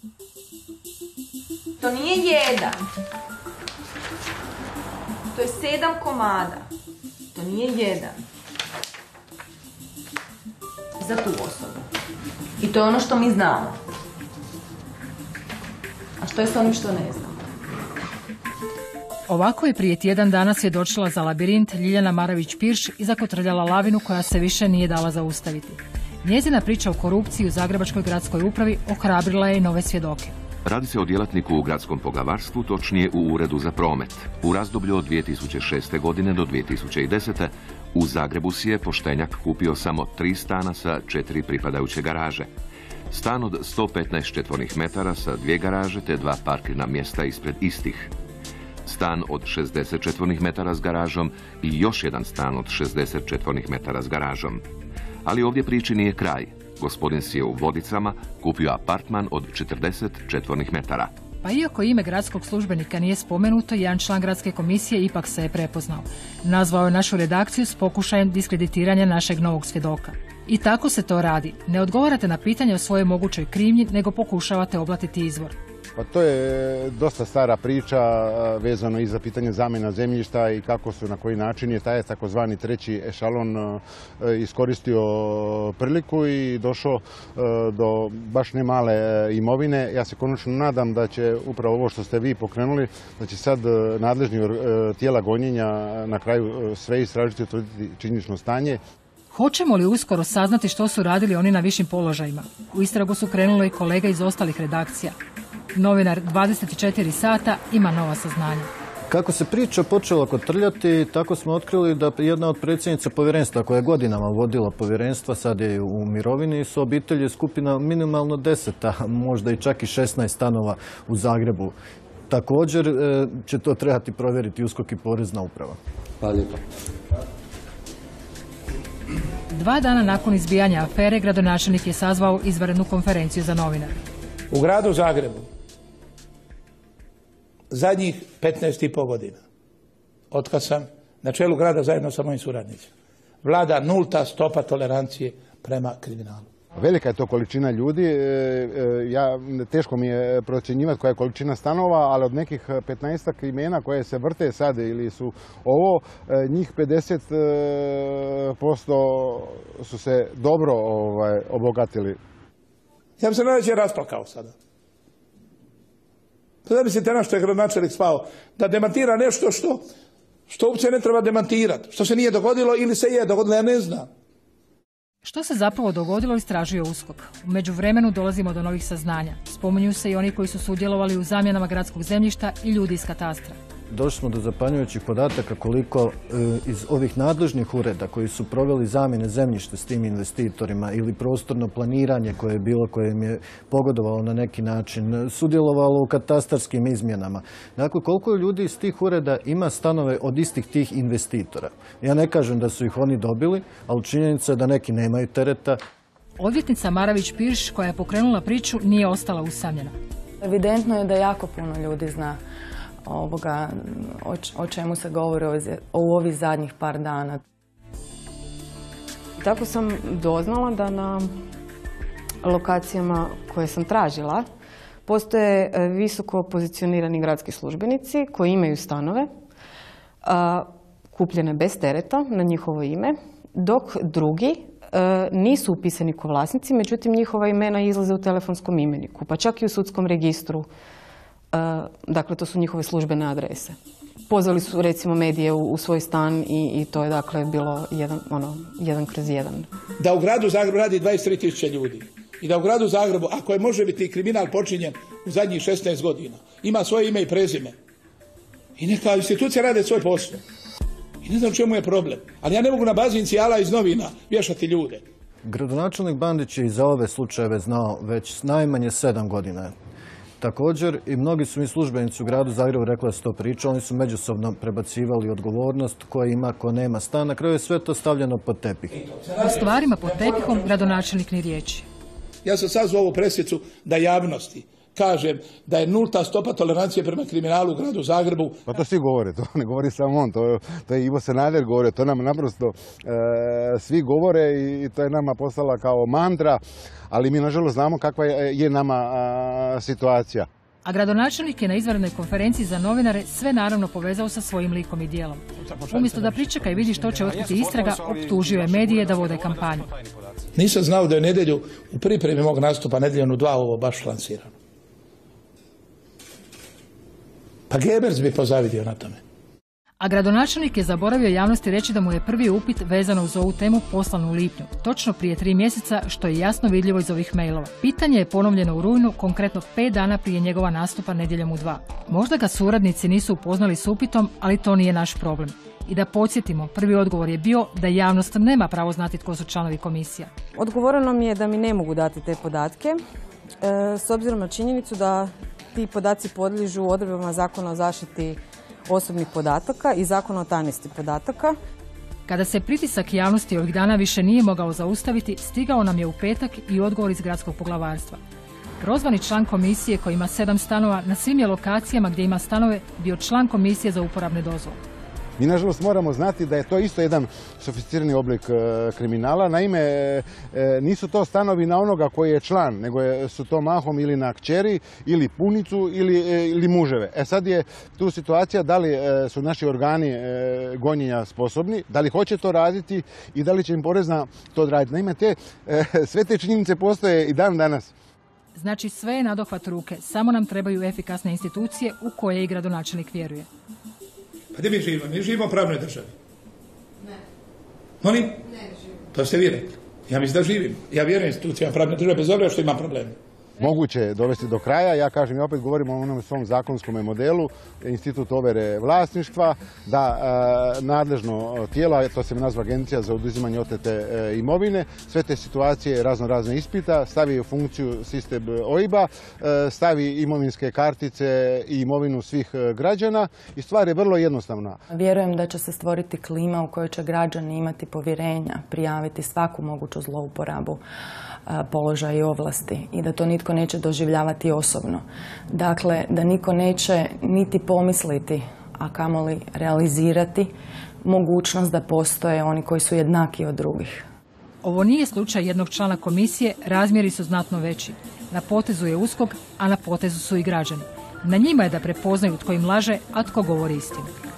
To nije jedan. To je 7 komada. To nije jedan. Za tu osobu. I to je ono što mi znamo. A što je s onim što ne znamo? Ovako je prije tjedan dana svjedočila za labirint Ljiljana Maravić-Pirš i zakotrljala lavinu koja se više nije dala zaustaviti. Njezina priča o korupciji u Zagrebačkoj gradskoj upravi ohrabrila je i nove svjedoke. Radi se o djelatniku u gradskom poglavarstvu, točnije u Uredu za promet. U razdoblju od 2006. godine do 2010. u Zagrebu si je poštenjak kupio samo 3 stana sa 4 pripadajuće garaže. Stan od 115 četvornih metara sa 2 garaže te 2 parkirna mjesta ispred istih. Stan od 60 četvornih metara s garažom i još jedan stan od 60 četvornih metara s garažom. Ali ovdje priči nije kraj. Gospodin si je u Vodicama kupio apartman od 40 četvornih metara. Pa iako ime gradskog službenika nije spomenuto, jedan član gradske komisije ipak se je prepoznao. Nazvao je našu redakciju s pokušajem diskreditiranja našeg novog svjedoka. I tako se to radi. Ne odgovarate na pitanje o svojoj mogućoj krivnji, nego pokušavate oblatiti izvor. Pa to je dosta stara priča vezano i za pitanje zamjena zemljišta i kako su, na koji način je taj takozvani treći ešalon iskoristio priliku i došao do baš ne male imovine. Ja se konačno nadam da će upravo ovo što ste vi pokrenuli, da će sad nadležni tijela gonjenja na kraju sve istražiti i utvrditi činjenično stanje. Hoćemo li uskoro saznati što su radili oni na višim položajima? U istragu su krenuli i kolega iz ostalih redakcija. Novinar 24 sata ima nova saznanja. Kako se priča počela kotrljati, tako smo otkrili da jedna od predsjednica povjerenstva koja je godinama vodila povjerenstva, sad je u mirovini, su obitelji skupina minimalno 10, a možda i čak i 16 stanova u Zagrebu. Također će to trebati provjeriti USKOK i Porezna uprava. Hvala lijepo. 2 dana nakon izbijanja afere, gradonačelnik je sazvao izvanrednu konferenciju za novinare. U gradu Zagrebu zadnjih 15,5 godina, otkad sam na čelu grada zajedno sa mojim suradnicima, vlada nulta stopa tolerancije prema kriminalu. Velika je to količina ljudi, teško mi je procjenjivati koja je količina stanova, ali od nekih 15 imena koje se vrte sad ili su ovo, njih 50% su se dobro obogatili. Ja bi se najveće rasplakao sada. Pa zamislite na što je gradonačelnik spao, da demantira nešto što uopće ne treba demantirati, što se nije dogodilo ili se je dogodilo, ja ne znam. Što se zapravo dogodilo, istražuje USKOK. U međuvremenu dolazimo do novih saznanja. Spominju se i oni koji su sudjelovali u zamjenama gradskog zemljišta i ljudi iz katastra. Došli smo do zapanjujućih podataka koliko iz ovih nadležnih ureda koji su proveli zamjene zemljišta s tim investitorima ili prostorno planiranje koje je bilo, koje im je pogodovalo na neki način, sudjelovalo u katastarskim izmjenama. Dakle, koliko ljudi iz tih ureda ima stanove od istih tih investitora? Ja ne kažem da su ih oni dobili, ali činjenica je da neki nemaju tereta. Odvjetnica Maravić-Pirš, koja je pokrenula priču, nije ostala usamljena. Evidentno je da jako puno ljudi zna o čemu se govori u ovih zadnjih par dana. Tako sam doznala da na lokacijama koje sam tražila postoje visoko pozicionirani gradski službenici koji imaju stanove kupljene bez tereta na njihovo ime, dok drugi nisu upisani kao vlasnici, međutim njihova imena izlaze u telefonskom imeniku, pa čak i u sudskom registru. Dakle, to su njihove službene adrese. Pozvali su, recimo, medije u svoj stan i to je, dakle, bilo 1/1. Da u gradu Zagrebu radi 23.000 ljudi i da u gradu Zagrebu, ako je može biti kriminal počinjen u zadnjih 16 godina, ima svoje ime i prezime i neka institucija rade svoj posao. I ne znam u čemu je problem. Ali ja ne mogu na bazi inicijala iz novina vješati ljude. Gradonačelnik Bandić je i za ove slučajeve znao već najmanje 7 godina. Također, i mnogi su mi službenici u gradu Zagrebu rekli da se to priča, oni su međusobno prebacivali odgovornost ko ima, ko nema stan. Na kraju je sve to stavljeno pod tepih. O stvarima pod tepihom gradonačelnik ni riječi. Ja sam sazvao ovu presicu da javnosti kažem da je nulta stopa tolerancije prema kriminalu u gradu Zagrebu. Pa to svi govore, to ne govori samo on, to je Ivo Sanader govorio, to nam naprosto svi govore i to je nama postala kao mantra, ali mi nažalost znamo kakva je nama situacija. A gradonačelnik je na izvanrednoj konferenciji za novinare sve naravno povezao sa svojim likom i djelom. Umjesto da pričeka i vidi što će otkriti istraga, optužio je medije da vode kampanju. Nisam znao da je nedjelju u pripremi mog nastupa Nedjeljom u 2 ovo baš lansirano. Pa Goebbels bi pozavidio na tome. A gradonačelnik je zaboravio javnosti reći da mu je prvi upit vezano uz ovu temu poslan u lipnju, točno prije 3 mjeseca, što je jasno vidljivo iz ovih mailova. Pitanje je ponovljeno u rujnu, konkretno 5 dana prije njegova nastupa Nedjeljom u 2. Možda ga suradnici nisu upoznali s upitom, ali to nije naš problem. I da podsjetimo, prvi odgovor je bio da javnost nema pravo znati tko su članovi komisija. Odgovoreno mi je da mi ne mogu dati te podatke, s obzirom na činjenicu da ti podaci podliježu odredbama Zakona o zaštiti osobnih podataka i Zakona o tajnosti podataka. Kada se pritisak javnosti ovih dana više nije mogao zaustaviti, stigao nam je u petak i odgovor iz gradskog poglavarstva. Prozvani član komisije koji ima 7 stanova na svim je lokacijama gdje ima stanove bio član komisije za uporabne dozvole. Mi nažalost moramo znati da je to isto jedan sofisticirani oblik kriminala. Naime, nisu to stanovi na onoga koji je član, nego su to mahom ili na kćeri, ili punicu, ili muževe. Sad je tu situacija da li su naši organi gonjenja sposobni, da li hoće to raditi i da li će im porezna to odraditi. Naime, sve te činjenice postoje i dan danas. Znači sve je nadohvat ruke, samo nam trebaju efikasne institucije u koje i gradonačelnik vjeruje. Pa gdje mi živimo? Mi živimo u pravnoj državi. Ne. Oni? Ne živimo. To ste vi rekli. Ja mislim da živim. Ja vjerujem institucijama pravne države bez obzira što imam probleme. Moguće je dovesti do kraja, ja kažem, ja opet govorim o onom svom zakonskom modelu, institut overe vlasništva, da nadležno tijelo, to se nazva Agencija za oduzimanje otete imovine, sve te situacije razne ispita, stavi u funkciju sistem OIB-a, stavi imovinske kartice i imovinu svih građana i stvar je vrlo jednostavna. Vjerujem da će se stvoriti klima u kojoj će građani imati povjerenja, prijaviti svaku moguću zlouporabu položaja i ovlasti i da to nitko neće doživljavati osobno. Dakle, da nitko neće niti pomisliti, a kamoli realizirati mogućnost da postoje oni koji su jednaki od drugih. Ovo nije slučaj jednog člana komisije, razmjeri su znatno veći. Na potezu je USKOK, a na potezu su i građani. Na njima je da prepoznaju tko im laže, a tko govori istinu.